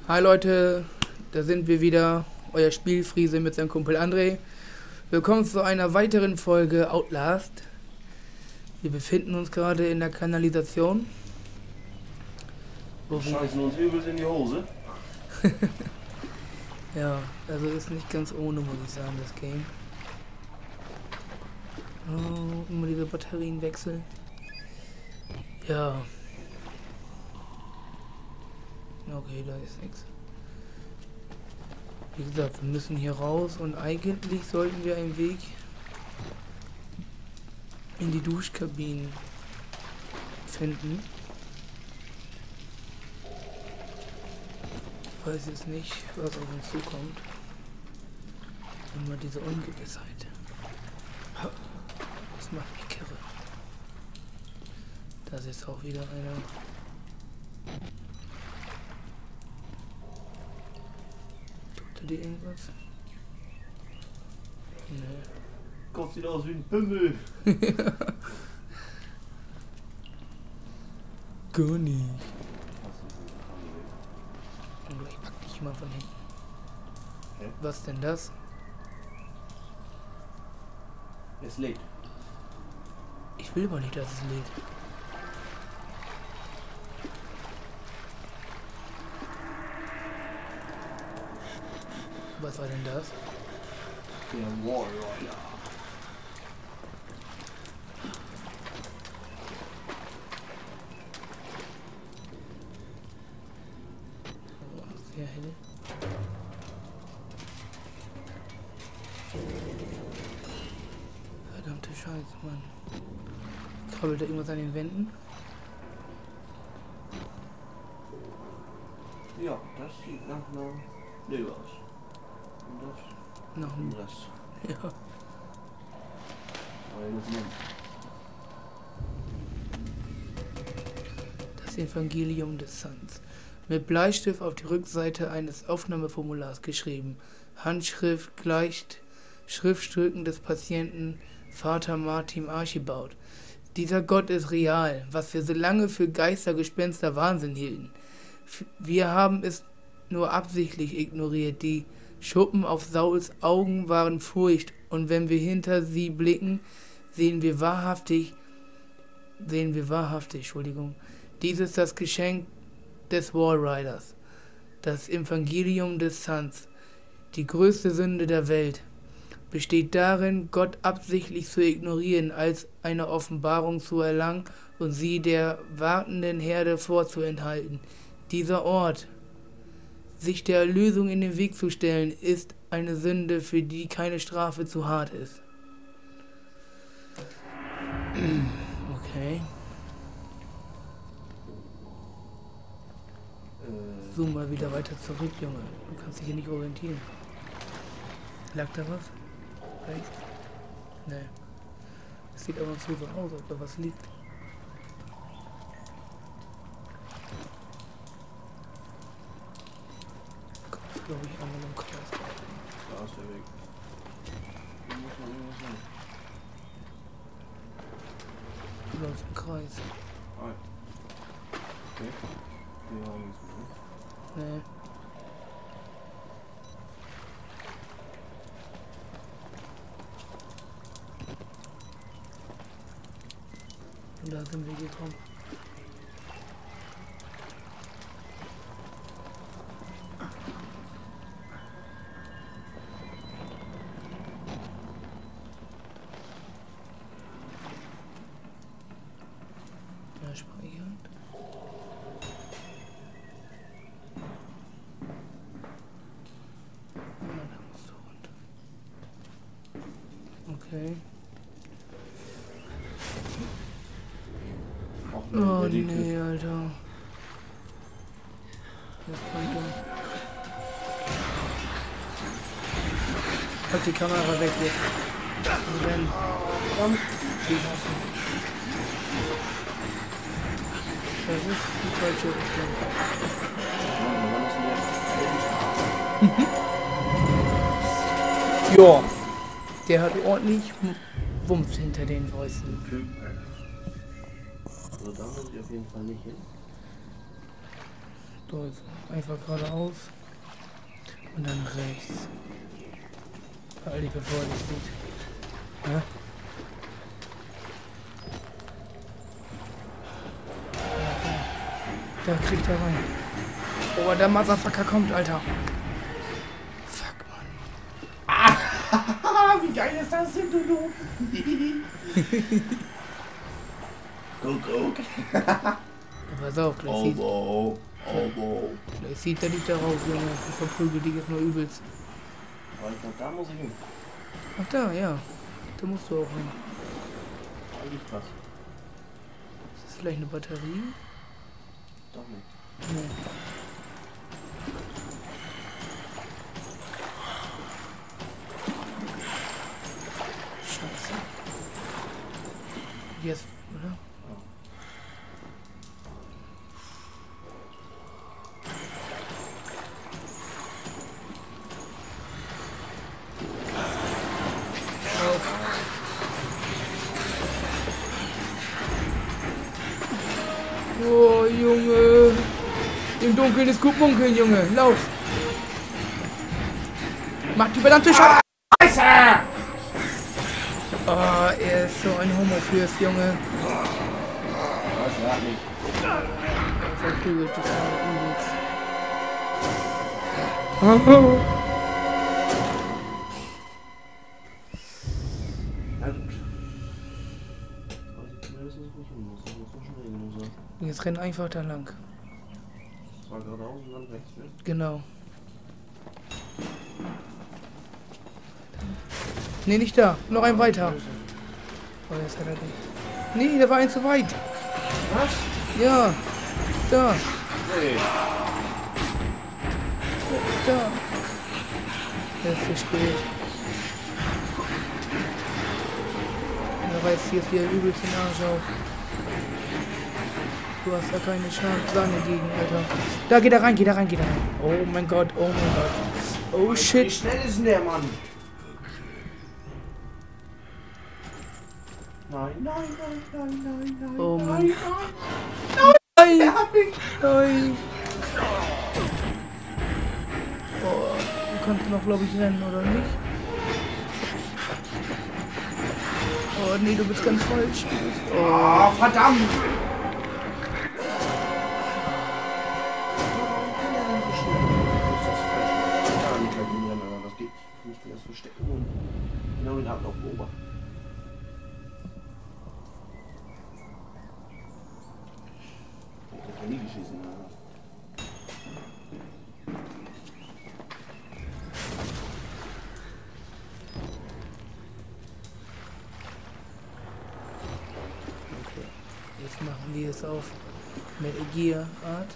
Hi Leute, da sind wir wieder, euer Spielfriese mit seinem Kumpel André. Willkommen zu einer weiteren Folge Outlast. Wir befinden uns gerade in der Kanalisation. Wir scheißen uns übelst in die Hose. Ja, also ist nicht ganz ohne, muss ich sagen, das Game. Oh, immer diese Batterien wechseln. Ja. Okay, da ist nichts. Wie gesagt, wir müssen hier raus und eigentlich sollten wir einen Weg in die Duschkabinen finden. Ich weiß jetzt nicht, was auf uns zukommt. Immer diese Ungewissheit. Das macht mich kirre. Da ist jetzt auch wieder einer. Tut er dir irgendwas? Nee. Kopf sieht aus wie ein Pimmel. Gar nicht. Und gleich packt dich jemand von hinten. Hä? Was denn das? Es lädt. Ich will aber nicht, dass es lädt. Was war denn das? Der Warrior. Oh, sehr hell. Verdammte Scheiße, Mann. Krabbelt da irgendwas an den Wänden? Ja, das sieht nach einer Nö aus. Und das Noch und ein. das. Ja. Aber ich muss nehmen. Das Evangelium des Suns. Mit Bleistift auf die Rückseite eines Aufnahmeformulars geschrieben. Handschrift gleicht Schriftstücken des Patienten Vater Martin Archibald. Dieser Gott ist real, was wir so lange für Geister, Gespenster, Wahnsinn hielten. Wir haben es nur absichtlich ignoriert. Die Schuppen auf Sauls Augen waren Furcht, und wenn wir hinter sie blicken, sehen wir wahrhaftig, Entschuldigung. Dies ist das Geschenk des Walriders, das Evangelium des Suns. Die größte Sünde der Welt besteht darin, Gott absichtlich zu ignorieren, als eine Offenbarung zu erlangen und sie der wartenden Herde vorzuenthalten. Dieser Ort, sich der Erlösung in den Weg zu stellen, ist eine Sünde, für die keine Strafe zu hart ist. Okay. Zoom mal wieder weiter zurück, Junge. Du kannst dich hier nicht orientieren. Lag da was? Rechts? Nee. Es sieht aber so aus, ob da was liegt. Kommt, glaube ich, einmal im Kreis. Da ist der Weg. Hier muss man irgendwas sein. Du läufst im Kreis. Ah. Okay. Hier haben wir nichts mehr. Nee. Und da sind wir gekommen. Ja, speichern. Ah, da musst du runter. Okay. Ach, Oh der liegt nee, hier. Alter. Jetzt kommt er. Halt die Kamera weg jetzt. Und dann. Komm. Die Waffen. Das ist die falsche Richtung. Ja. Der hat ordentlich Wumms hinter den Fäusten. Also da muss ich auf jeden Fall nicht hin. So, jetzt einfach geradeaus. Und dann rechts. Beeil dich, bevor er dich sieht. Ja? Da kriegt er rein. Oh, der Motherfucker kommt, Alter. Fuck, Mann. Wie geil ist das denn, du? Guck. Pass auf, gleich sieht er dich da raus, Junge. Ich verprügel dich jetzt nur übelst. Aber ich glaube, da muss ich hin. Ach da, ja. Da musst du auch hin. Da liegt was. Ist das vielleicht eine Batterie? Doch nicht. Nee. Scheiße. Jetzt, oder? Oh, Junge. Im Dunkeln ist gut munkeln, Junge. Lauf. Mach die verdammte Scheiße! Oh, er ist so ein Homo-Fürst, Junge. Das hat nicht. Er verprügelt das übelst. Na gut. Ich weiß nicht, wo ich hin muss. Ich muss so schnell regeln, muss. Und jetzt renn einfach da lang. Das war geradeaus und dann rechts, ne? Genau. Nee, nicht da. Noch ein weiter. Oh, jetzt hat er nicht. Nee, der war ein zu weit. Was? Ja. Da. Nee. Da. Der ist zu spät. Er reißt jetzt wieder übelst den Arsch auf. Du hast da keine Chance gegen, Alter. Da geht er rein. Oh mein Gott. Oh Wie shit. schnell ist denn der Mann? Nein. Oh Mann. Nein. Nein. Er hat mich. Nein. Oh, du kannst noch, glaube ich, rennen, oder nicht? Oh nee, du bist ganz falsch. Oh, verdammt. Ich muss mich erst verstecken und genau den Ablauf beobachten. Ich hab nie geschissen, Alter. Okay, jetzt machen wir es auf Metal Gear Art.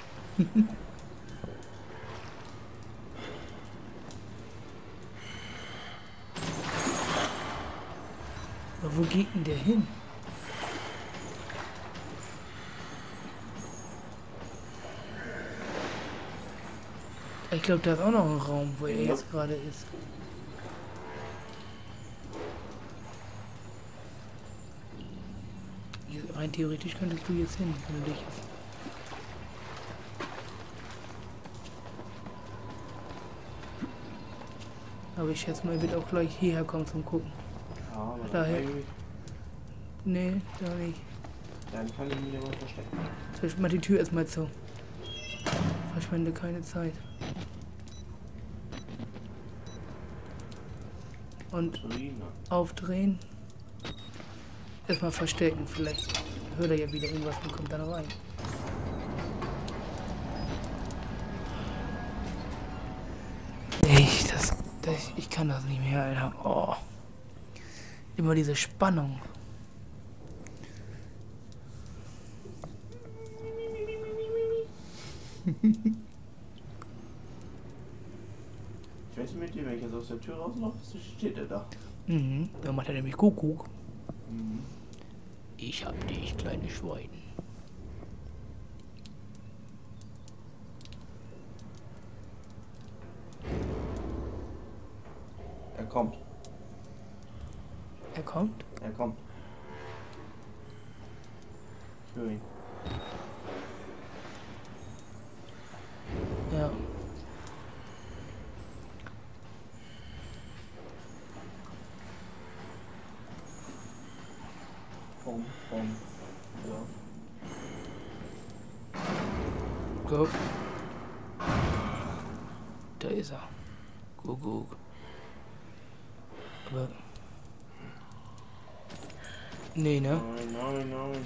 Aber wo geht denn der hin? Ich glaube, da ist auch noch ein Raum, wo er Ja. jetzt gerade ist. Hier, rein theoretisch könntest du jetzt hin, wenn du dich jetzt. Aber ich schätze mal, er wird auch gleich hierher kommen zum Gucken. Ja, aber Daher. eigentlich, Nee, da nicht. dann kann ich mich aber verstecken. Jetzt mal die Tür erstmal zu. Verschwende keine Zeit. Und Solina. aufdrehen. Erstmal verstecken. Vielleicht hört er ja wieder irgendwas und kommt dann rein. Ich kann das nicht mehr, Alter. Oh. Immer diese Spannung. Ich wette mit dir, wenn ich jetzt aus der Tür rauslaufe, steht er da. Mhm. Dann macht er nämlich Kuckuck. Mhm. Ich hab dich, kleines Schwein. Er kommt. Er kommt? Er kommt. Ich höre ihn. Ja. Guck. Da ist er. Guck. Aber... Nee, ne? Nein.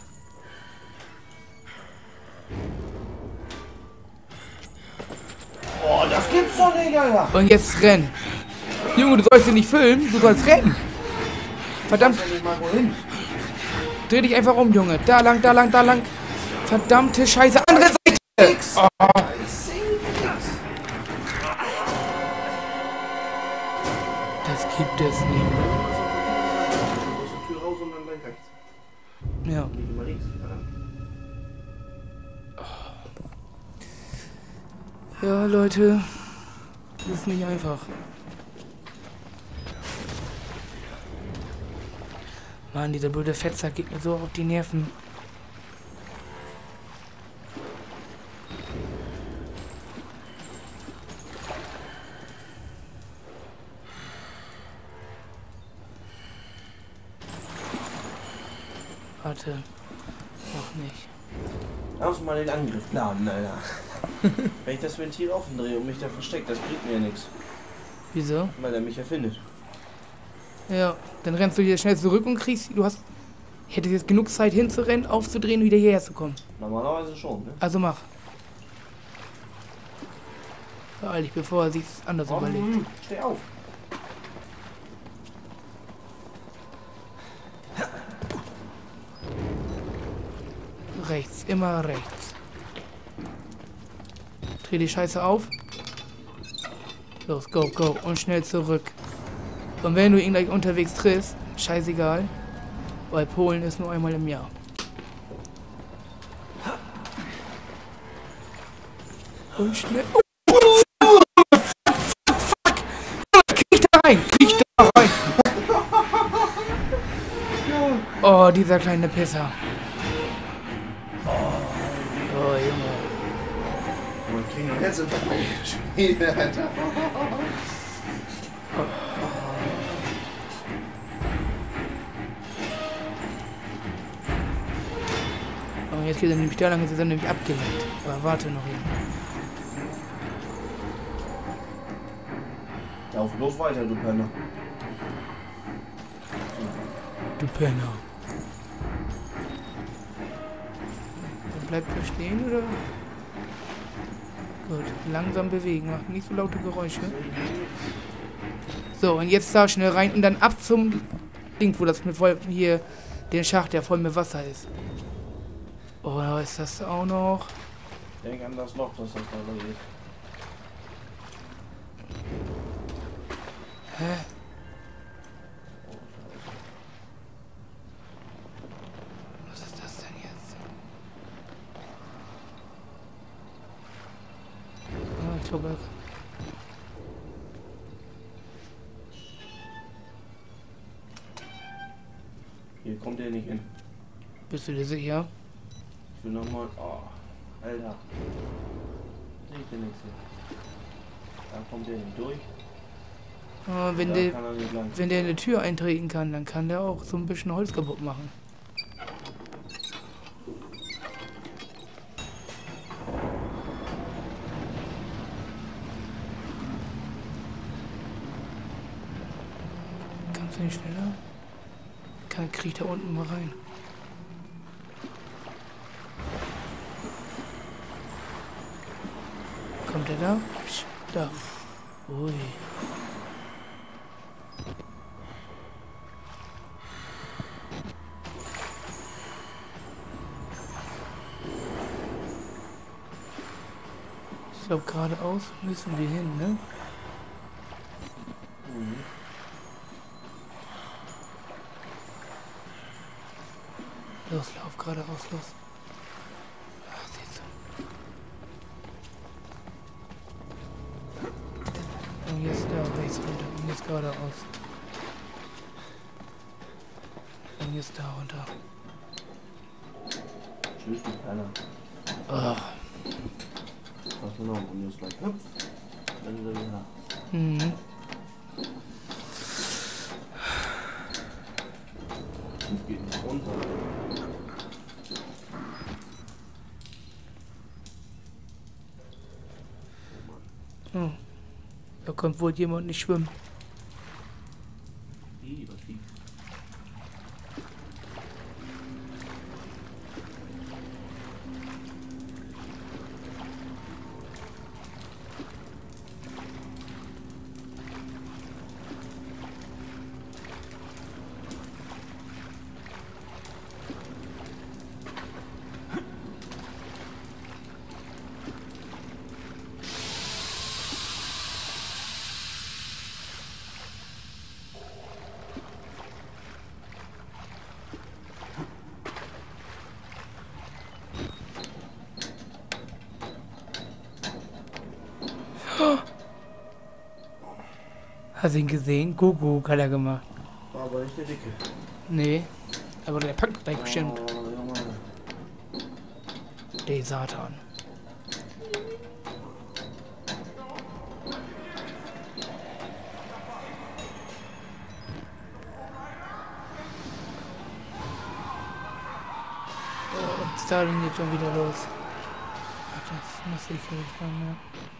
Oh, das gibt's doch nicht, Alter! Und jetzt rennen. Junge, du sollst ihn nicht filmen, du sollst rennen. Verdammt. Ich nicht mal wohin. Dreh dich einfach um, Junge. Da lang. Verdammte Scheiße. Andere Seite. Oh. Das gibt es nicht. Aus der Tür raus und dann gleich rechts. Ja. Nicht immer links. Ja, Leute. Das ist nicht einfach. Mann, dieser blöde Fettsack geht mir so auf die Nerven. Warte. Noch nicht. Lass mal den Angriff planen, Alter. Wenn ich das Ventil offen drehe und mich da versteckt, das bringt mir ja nichts. Wieso? Weil er mich ja findet. Ja, dann rennst du wieder schnell zurück und kriegst... Hättest jetzt genug Zeit hinzurennen, aufzudrehen und wieder hierher zu kommen. Normalerweise schon, ne? Also mach. Beeil dich, bevor er sich anders überlegt. Steh auf. Rechts, immer rechts. Dreh die Scheiße auf. Los, go. Und schnell zurück. Und wenn du ihn gleich unterwegs triffst, scheißegal. Weil Polen ist nur einmal im Jahr. Und schnell... Kriech da rein! Oh, dieser kleine Pisser. Oh, Junge. Man kriegt einen Herzinfarkt. Alter. Und jetzt geht er nämlich da lang, jetzt ist er nämlich abgelenkt. Aber warte noch eben. Lauf bloß weiter, du Penner. Du Penner. Bleibt er stehen, oder? Gut, langsam bewegen, macht nicht so laute Geräusche. So, und jetzt da schnell rein und dann ab zum Ding, wo das mit voll hier, den Schacht, der voll mit Wasser ist. Oh, da ist das auch noch. Denk an das Loch, das da geht. Hä? Was ist das denn jetzt? Oh, ich glaube... Hier kommt der nicht hin. Bist du dir sicher? Ich will nochmal. Oh, Alter. Sehe ich denn nichts hier. Da kommt der nicht durch. Wenn Da der, kann er nicht lang. wenn der eine Tür eintreten kann, dann kann der auch so ein bisschen Holz kaputt machen. Kannst du nicht schneller? Krieg da unten mal rein. Kommt er da? Psch, da. Ui. Ich glaube, geradeaus müssen wir hin, ne? Mhm. Los, lauf geradeaus, los. Ach, siehst du. Und jetzt da rechts runter. Und jetzt geradeaus. Und jetzt da runter. Tschüss, du Penner. Ach. Was du noch? Und jetzt gleich hüpf. Wenn du wieder. Mhm. Das geht nicht runter. Oh, da kommt wohl jemand nicht schwimmen. Was liegt? Hast du ihn gesehen? Kuckuck hat er gemacht. War aber nicht der Dicke. Nee, aber der packt gleich bestimmt. Oh, Junge. Der Satan. Oh, und Stalin geht schon wieder los. Ach, das muss sicherlich dann, ja.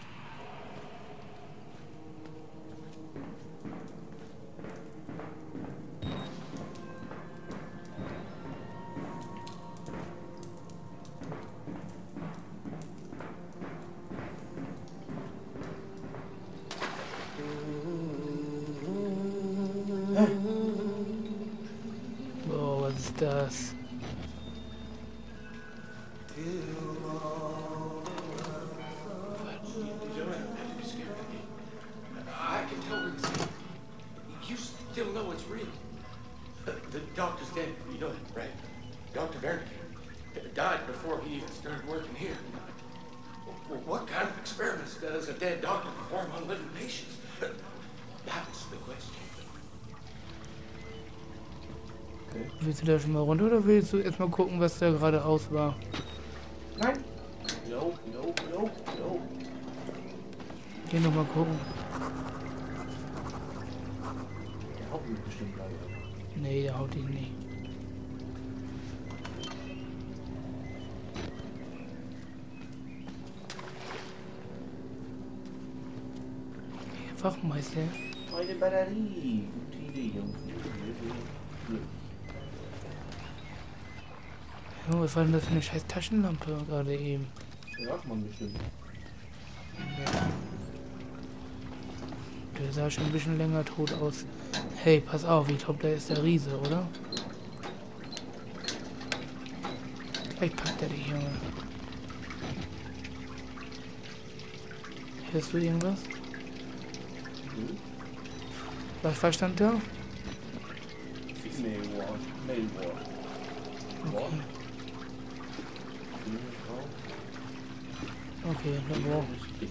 Boah, was ist das? I can tell it's... You still know it's real. The doctor's dead. You know that, right? Dr. Wernicke died before he even started working here. Well, what kind of experiments does a dead doctor perform on living patients? That's the question. Okay. Willst du da schon mal runter oder willst du erstmal gucken, was da gerade aus war? Nein. No. Geh noch mal gucken. Der haut mich bestimmt gleich. Nee, der haut ihn nicht. Herr Wachmeister. Meine Batterie. Gute Idee, Junge. Jo, was war denn das für eine scheiß Taschenlampe gerade eben? Ja, man bestimmt. Der sah schon ein bisschen länger tot aus. Hey, pass auf, ich glaube, da ist der Riese, oder? Gleich packt er dich, Junge. Hörst du irgendwas? Was stand da? Female War. Okay. Okay, dann war.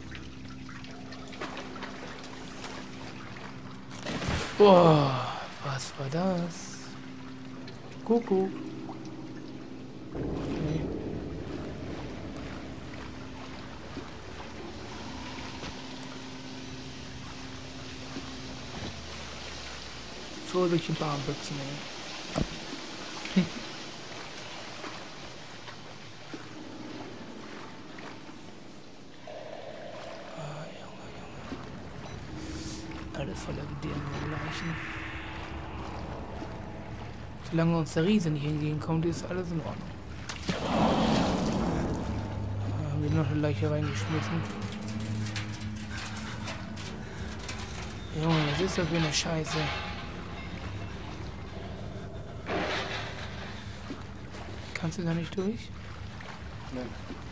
Boah, was war das? Kuckuck. Okay. Fröhliche Barmbüchsen, ey. Alles voller Gedärme und Leichen. Solange uns der Riese nicht entgegenkommt, ist alles in Ordnung. Haben wir noch eine Leiche reingeschmissen. Junge, was ist das für eine Scheiße? Kannst du da nicht durch? Nein.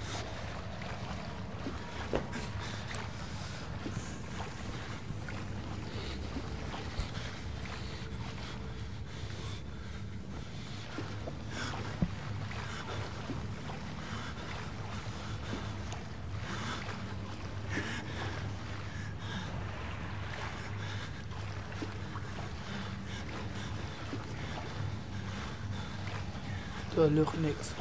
Da lucht nix.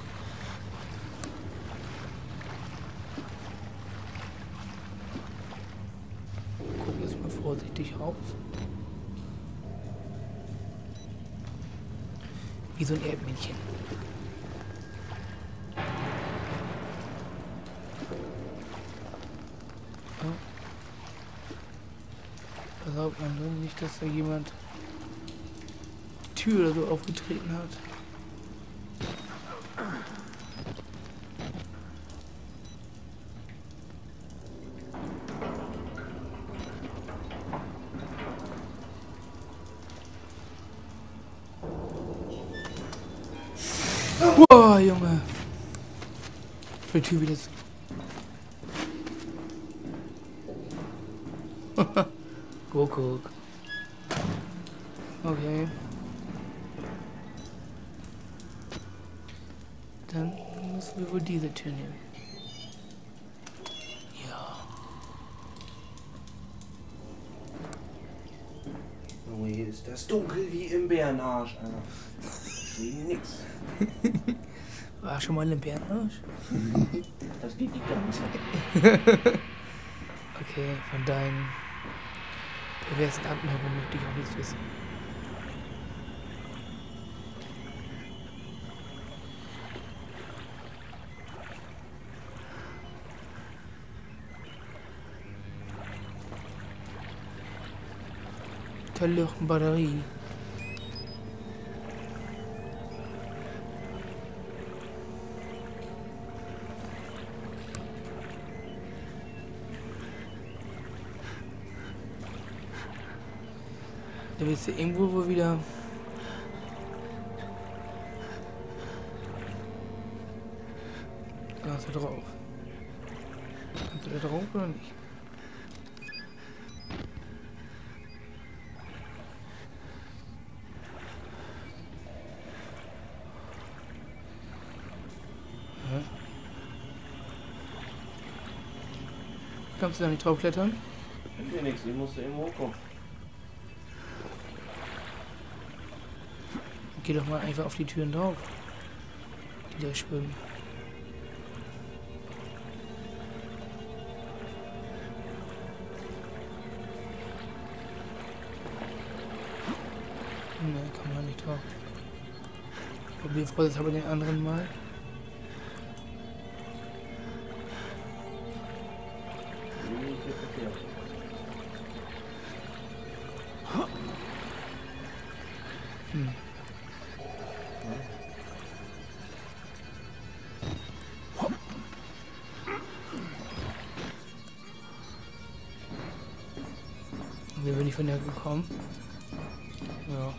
Guck jetzt mal vorsichtig raus. Wie so ein Erdmännchen. saugt man, ne? Nicht, dass da jemand die Tür oder so aufgetreten hat. Boah, Junge. Die Tür wieder zu. Kuckuck. Okay. Dann müssen wir wohl diese Tür nehmen. Ja. Junge, hier ist das dunkel wie im Bärenarsch, Alter. Ich sehe nix. War schon mal im Bärenarsch? Das geht die ganze Zeit. Okay, von deinen perversen Abmachungen möchte ich auch nichts wissen. Batterie. Da willst du irgendwo wohl wieder. Da hast du drauf. Kannst du da drauf oder nicht? Hä? Kannst du da nicht drauf klettern? Ich sehe nichts, ich musste irgendwo hochkommen. Geh doch mal einfach auf die Türen drauf, die da schwimmen. Ne, kann man nicht drauf. Probier vorsichtshalber den anderen mal. Hm. Wie bin ich von der gekommen? Ja.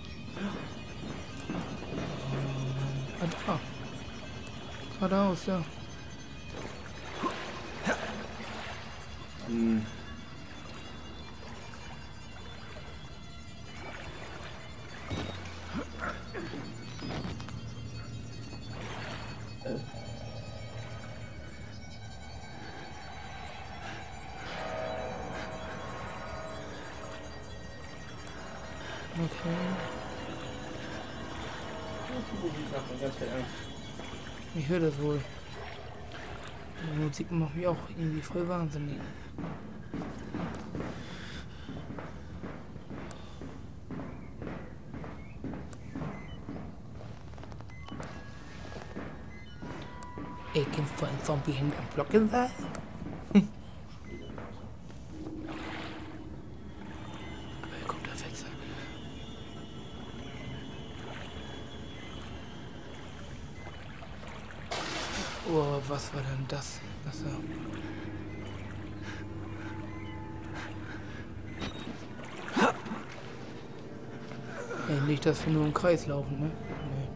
Ah, da. Geradeaus, ja. Hm. Okay. Die Musik macht mir ganz viel Angst. Ich höre das wohl. Die Musik macht mich auch irgendwie voll wahnsinnig. Ich kann vor einem Zombie hinterm Blocken sein. Aber er kommt da fett. Oh, was war denn das? Achso. Ey, nicht, dass wir nur im Kreis laufen, ne? Nee.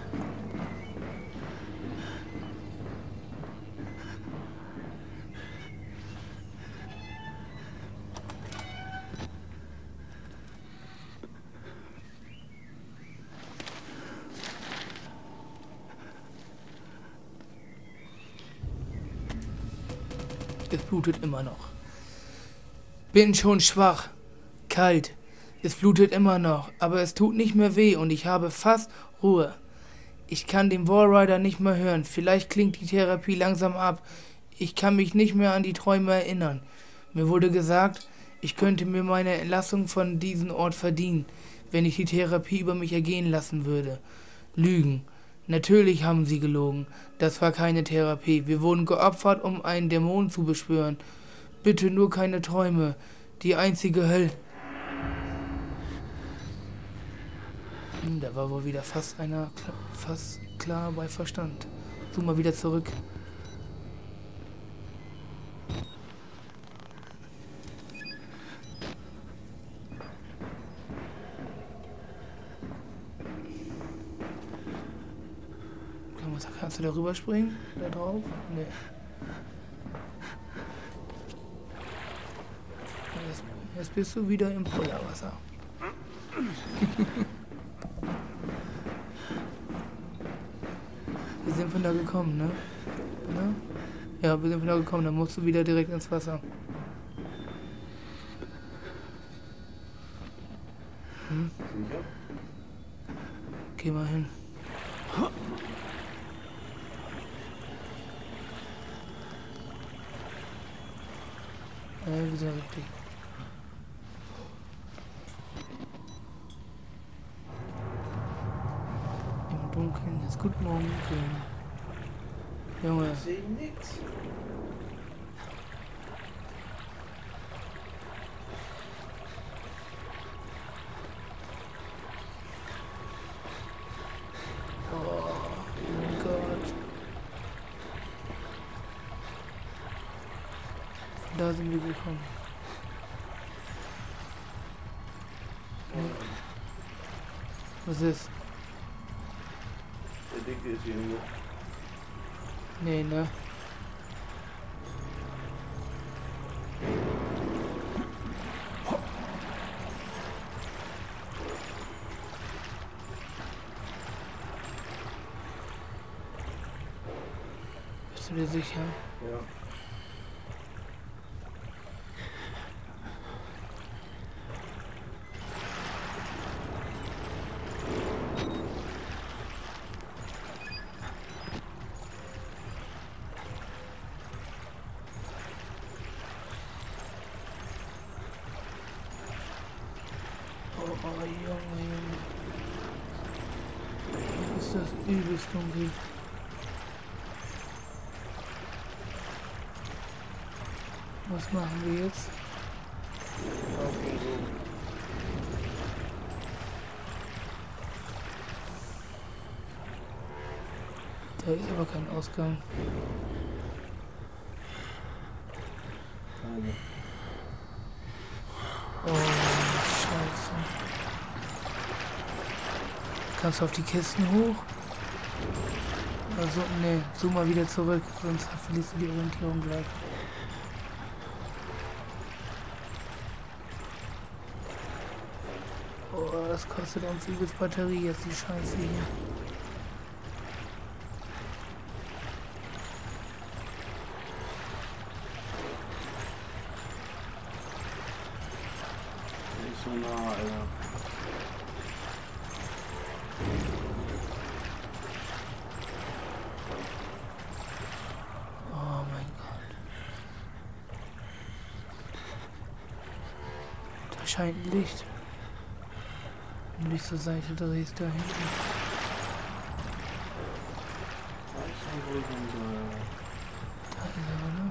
Es blutet immer noch. Bin schon schwach. Kalt. Es blutet immer noch, aber es tut nicht mehr weh und ich habe fast Ruhe. Ich kann den Walrider nicht mehr hören. Vielleicht klingt die Therapie langsam ab. Ich kann mich nicht mehr an die Träume erinnern. Mir wurde gesagt, ich könnte mir meine Entlassung von diesem Ort verdienen, wenn ich die Therapie über mich ergehen lassen würde. Lügen. Natürlich haben sie gelogen. Das war keine Therapie. Wir wurden geopfert, um einen Dämon zu beschwören. Bitte nur keine Träume. Die einzige Hölle. Da war wohl wieder fast klar bei Verstand. Zoom mal wieder zurück. Kannst du da rüberspringen? Da drauf? Nee. Jetzt bist du wieder im Polarwasser. Wir sind von da gekommen, ne? Ja, wir sind von da gekommen, dann musst du wieder direkt ins Wasser. Sicher? Geh mal hin. Wir sind richtig. Im Dunkeln ist gut morgen. Junge. Ich sehe nix. Oh mein Gott. Von da sind wir gekommen. Was ist? Der Dicke ist hier irgendwo. Nee, ne? Bist du dir sicher? Ja. Oh, Junge. Hier ist das übelst dunkel. Was machen wir jetzt? Okay, so. Da ist aber kein Ausgang. Keine. Oh, Scheiße. Kannst du auf die Kisten hoch? Also, nee, zoom mal wieder zurück, sonst verlierst du die Orientierung gleich. Oh, das kostet uns übelst Batterie jetzt, die Scheiße hier. Nicht so nah, Alter. Oh mein Gott. Da scheint ein Licht. Wenn du dich zur Seite drehst, da hinten. Da ist er, oder?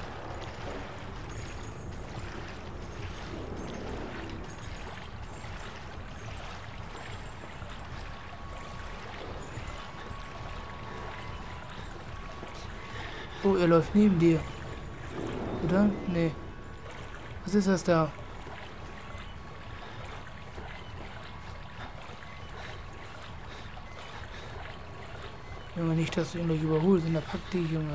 Oh, er läuft neben dir. Oder? Nee. Was ist das da? Junge, nicht, dass du ihn gleich überholst und er packt dich, Junge.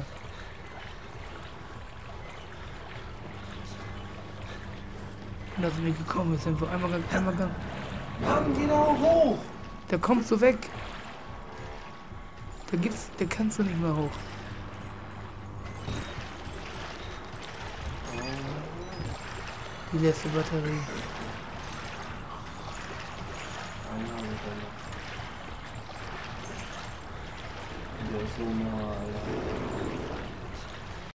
Und dass er nicht gekommen ist, einfach einmal gang. Mann, geh doch hoch! Da kommst du weg. Da kannst du nicht mehr hoch. Die letzte Batterie. Einer mit der ist so nah, Alter.